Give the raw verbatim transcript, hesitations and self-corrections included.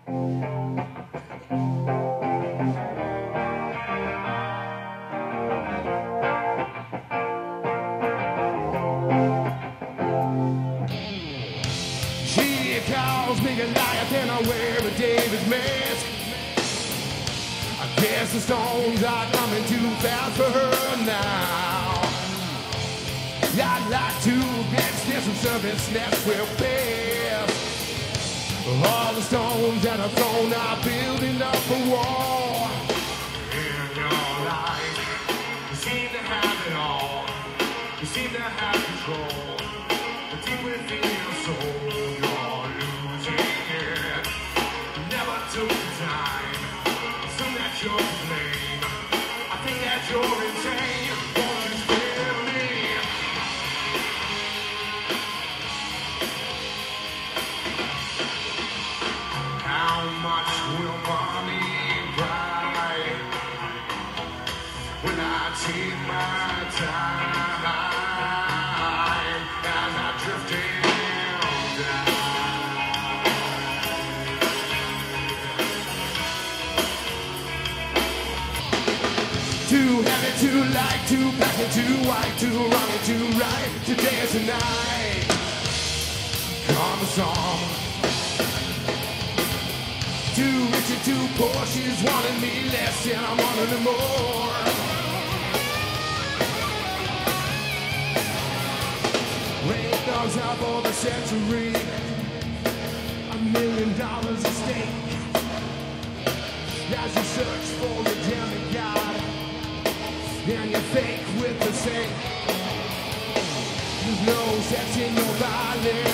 She calls me a liar, then I wear a David mask. I guess the stones are coming too fast for her now. I'd like to extend some service next real fast. All the stones that are thrown are building up a wall. In your life, you seem to have it all. You seem to have control. But deep within your soul, you're losing it. You never took the time. Assume that you're to blame. I think that you're insane. Won't you spare me? How much will mommy cry when I take my time as I drift down? Too heavy, too light, too black and too white, too wrong and too right. Today is the night. Come a song. Too rich and too poor, she's wanting me less and I'm wanting her more. Rain dogs out for the century, a million dollars at stake. As you search for the damn God, and you fake with the same. There's no sex in your body.